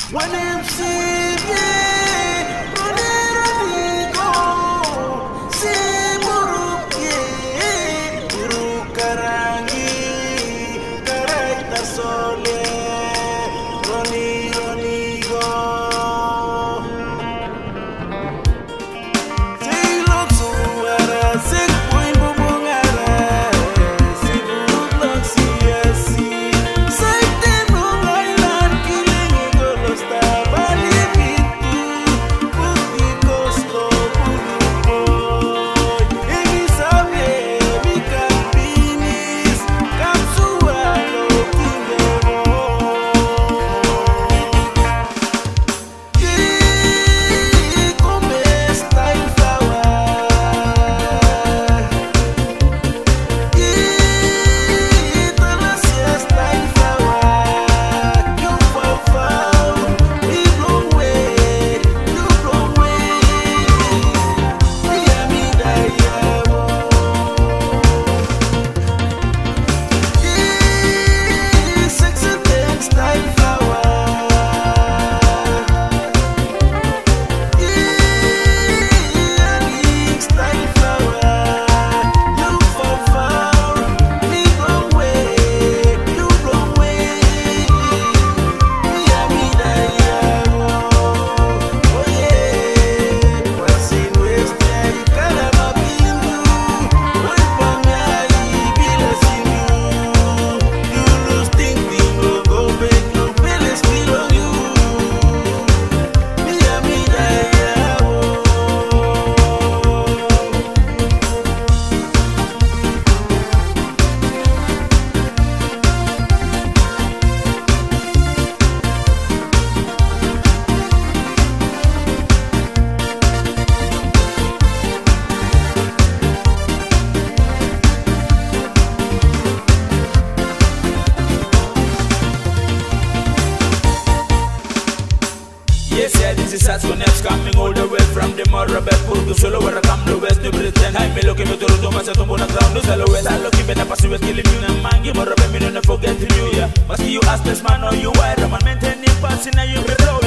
This is Sasco, Neps coming all the way from the Morabel Purgo solo where I come the west to pretend I may look at me to do myself on the ground, no sell west. I look even a person was killing you and mangy, but I don't forget you. Must you ask this man or you wire, man maintaining passing and you be